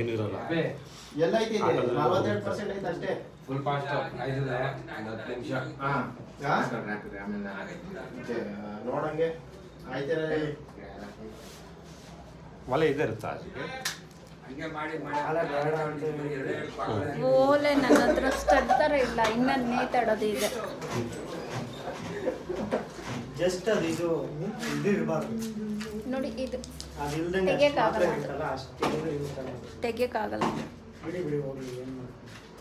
ಏನೂ ಇರಲ್ಲ. ಎಲ್ಲ ಐತಿ 42% ಐತೆ ಅಷ್ಟೇ. ಫುಲ್ ಫಾಸ್ಟ್ ಆಯ್ತದೆ 10 ನಿಮಿಷ. ನೋಡಂಗೆ ಆಯ್ತಾರ ಒಲೆ ಇದೆ ಇರುತ್ತಾ ಹಂಗೆ ಮಾಡಿ ಓಲೆ ನನ್ನ ಹತ್ರ ಸ್ಟಡ್ ಥರ ಇಲ್ಲ, ಇನ್ನೊಂದು ನೇತಾಡೋದು ಇದೆ. ಜಸ್ಟ್ ಅದು ಇದು ಇರಬಾರ್ದು ನೋಡಿ, ಇದು ಅದಿಲ್ದಂಗೆ ತೆಗಿಯಕ್ಕಾಗಲ್ಲ. ಬಿಡಿ ಬಿಡಿ ಹೋಗಿ ಏನು ಮಾಡಿ.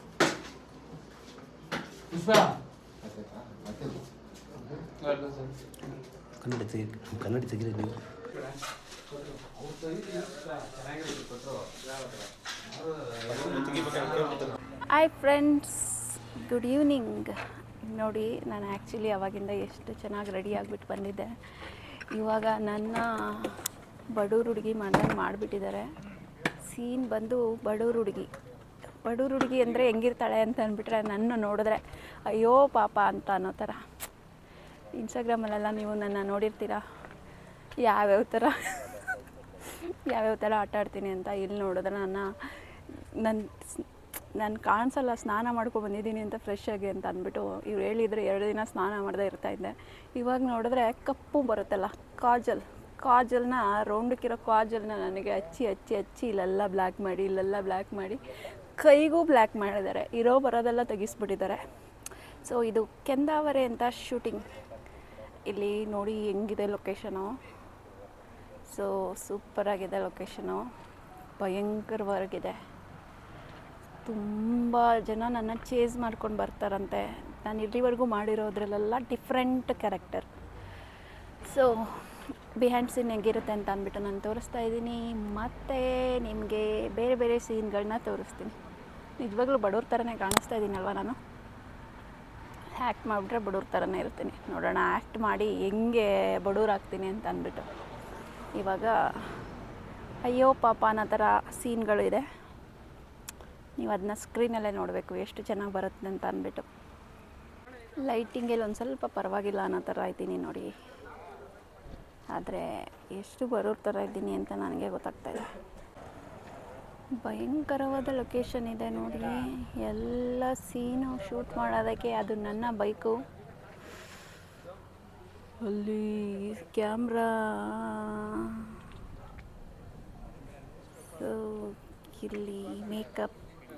ಕನ್ನಡ ತೆಗಿರಿ ನೀವು. Hi friends, good evening. ನೋಡಿ, ನಾನು ಆ್ಯಕ್ಚುಲಿ ಅವಾಗಿಂದ ಎಷ್ಟು ಚೆನ್ನಾಗಿ ರೆಡಿ ಆಗಿಬಿಟ್ಟು ಬಂದಿದ್ದೆ. ಇವಾಗ ನನ್ನ ಬಡವ್ರ ಹುಡುಗಿ ಮನೇಲಿ ಮಾಡಿಬಿಟ್ಟಿದ್ದಾರೆ. ಸೀನ್ ಬಂದು ಬಡವ್ರ ಹುಡುಗಿ ಅಂದರೆ ಹೆಂಗಿರ್ತಾಳೆ ಅಂತ ಅಂದ್ಬಿಟ್ರೆ ನನ್ನ ನೋಡಿದ್ರೆ ಅಯ್ಯೋ ಪಾಪ ಅಂತ ಅನ್ನೋ ಥರ. ಇನ್ಸ್ಟಾಗ್ರಾಮಲ್ಲೆಲ್ಲ ನೀವು ನನ್ನ ನೋಡಿರ್ತೀರ ಯಾವ್ಯಾವ ಥರ ಆಟ ಆಡ್ತೀನಿ ಅಂತ. ಇಲ್ಲಿ ನೋಡಿದ್ರೆ ನಾನು ಕಾಣಿಸಲ್ಲ, ಸ್ನಾನ ಮಾಡ್ಕೊಂಡು ಬಂದಿದ್ದೀನಿ ಅಂತ ಫ್ರೆಶ್ ಆಗಿ ಅಂತ ಅಂದ್ಬಿಟ್ಟು ಇವ್ರು ಹೇಳಿದರೆ 2 ದಿನ ಸ್ನಾನ ಮಾಡದೇ ಇರ್ತಾಯಿದ್ದೆ. ಇವಾಗ ನೋಡಿದ್ರೆ ಕಪ್ಪು ಬರುತ್ತಲ್ಲ ಕಾಜಲ್ನ ರೌಂಡಕ್ಕಿರೋ ಕಾಜಲ್ನ ನನಗೆ ಹಚ್ಚಿ ಇಲ್ಲೆಲ್ಲ ಬ್ಲ್ಯಾಕ್ ಮಾಡಿ ಕೈಗೂ ಬ್ಲ್ಯಾಕ್ ಮಾಡಿದ್ದಾರೆ. ಬರೋದೆಲ್ಲ ತೆಗಿಸ್ಬಿಟ್ಟಿದ್ದಾರೆ. ಸೊ ಇದು ಕೆಂದಾವರೆ ಅಂತ ಶೂಟಿಂಗ್. ಇಲ್ಲಿ ನೋಡಿ ಹೆಂಗಿದೆ ಲೊಕೇಶನು. ಸೊ ಸೂಪರಾಗಿದೆ ಲೊಕೇಶನು, ಭಯಂಕರವಾಗಿದೆ. ತುಂಬ ಜನ ನನ್ನ ಚೇಸ್ ಮಾಡ್ಕೊಂಡು ಬರ್ತಾರಂತೆ. ನಾನು ಇಲ್ಲಿವರೆಗೂ ಮಾಡಿರೋದ್ರಲ್ಲೆಲ್ಲ different character. So behind scene ಹೆಂಗಿರುತ್ತೆ ಅಂತ ಅಂದ್ಬಿಟ್ಟು ನಾನು ತೋರಿಸ್ತಾ ಇದ್ದೀನಿ. ಮತ್ತು ನಿಮಗೆ ಬೇರೆ ಬೇರೆ ಸೀನ್ಗಳನ್ನ ತೋರಿಸ್ತೀನಿ. ನಿಜವಾಗ್ಲೂ ಬಡವ್ರ ಥರನೇ ಕಾಣಿಸ್ತಾ ಇದ್ದೀನಲ್ವ ನಾನು. ಆ್ಯಕ್ಟ್ ಮಾಡಿಬಿಟ್ರೆ ಬಡವ್ರ ಥರನೇ ಇರ್ತೀನಿ. ನೋಡೋಣ ಆ್ಯಕ್ಟ್ ಮಾಡಿ ಹೆಂಗೆ ಬಡವ್ರಾಗ್ತೀನಿ ಅಂತ ಅಂದ್ಬಿಟ್ಟು. ಇವಾಗ ಅಯ್ಯೋ ಪಾಪ ಅನ್ನೋ ಥರ ಸೀನ್ಗಳು ಇದೆ. ನೀವು ಅದನ್ನ ಸ್ಕ್ರೀನಲ್ಲೇ ನೋಡಬೇಕು ಎಷ್ಟು ಚೆನ್ನಾಗಿ ಬರುತ್ತೆ ಅಂತ ಅಂದ್ಬಿಟ್ಟು. ಲೈಟಿಂಗಲ್ಲಿ ಒಂದು ಸ್ವಲ್ಪ ಪರವಾಗಿಲ್ಲ ಅನ್ನೋ ಥರ ಇದ್ದೀನಿ ನೋಡಿ. ಆದರೆ ಎಷ್ಟು ಬರೋರ ಥರ ಇದ್ದೀನಿ ಅಂತ ನನಗೆ ಗೊತ್ತಾಗ್ತಾಯಿದೆ. ಭಯಂಕರವಾದ ಲೊಕೇಶನ್ ಇದೆ ನೋಡಿ. ಎಲ್ಲ ಸೀನು ಶೂಟ್ ಮಾಡೋದಕ್ಕೆ ಅದು ನನ್ನ ಬೈಕು. ಅಲ್ಲಿ ಕ್ಯಾಮ್ರಾ, ಸೊ ಇಲ್ಲಿ ಮೇಕಪ್,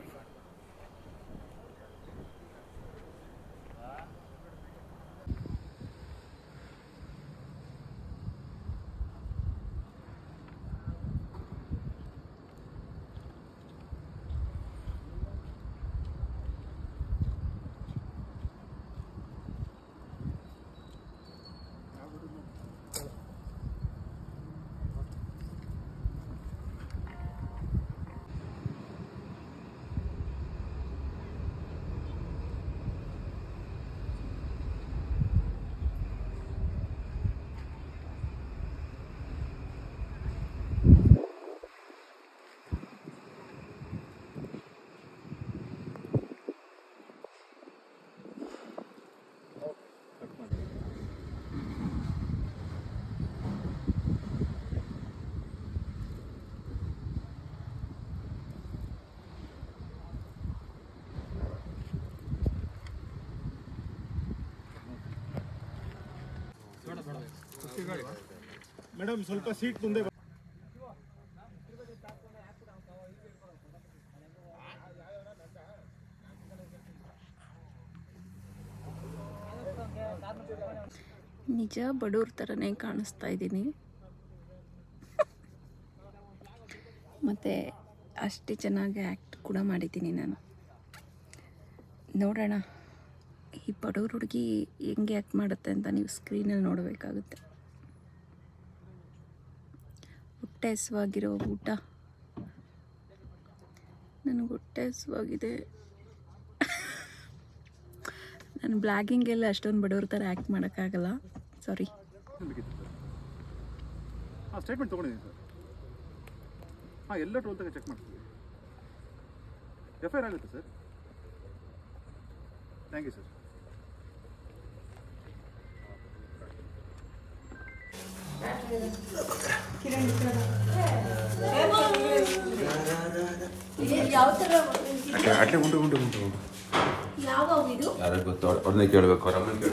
ಮೇಡಮ್ ಸ್ವಲ್ಪ ಸೀಟ್ ಮುಂದೆ. ನಿಜ ಬಡವ್ರ ಥರನೇ ಕಾಣಿಸ್ತಾ ಇದ್ದೀನಿ. ಮತ್ತು ಅಷ್ಟೇ ಚೆನ್ನಾಗಿ ಆ್ಯಕ್ಟ್ ಕೂಡ ಮಾಡಿದ್ದೀನಿ ನಾನು. ನೋಡೋಣ ಈ ಬಡವ್ರ ಹುಡುಗಿ ಹೆಂಗೆ ಆ್ಯಕ್ಟ್ ಮಾಡುತ್ತೆ ಅಂತ ನೀವು ಸ್ಕ್ರೀನಲ್ಲಿ ನೋಡಬೇಕಾಗುತ್ತೆ. ಹೊಟ್ಟೆ ಹಸುವಾಗಿರೋ ಊಟ, ನನಗೆ ಹೊಟ್ಟೆ ಹಸುವಾಗಿದೆ. ನಾನು ಬ್ಲಾಗಿಂಗೆಲ್ಲ ಅಷ್ಟೊಂದು ಬಡವ್ರ ಥರ ಆ್ಯಕ್ಟ್ ಮಾಡೋಕ್ಕಾಗಲ್ಲ, ಸಾರಿ. ಸ್ಟೇಟ್ಮೆಂಟ್ ತೊಗೊಂಡಿದ್ದೀನಿ ಸರ್. ಎಲ್ಲ ಟೋಲ್ ತಗ ಚೆಕ್ ಮಾಡ್ತೀವಿ. FIR ಆಗುತ್ತೆ sir. Thank you sir. Kiran ಯಾವ ಥರ ಅಟ್ಲೆ ಉಂಟು ಯಾವ ಇದು ಯಾರಿಗೆ ಗೊತ್ತು ಅವ್ರನ್ನೇ ಕೇಳಬೇಕು ಅವ್ರ ಅಮ್ಮನ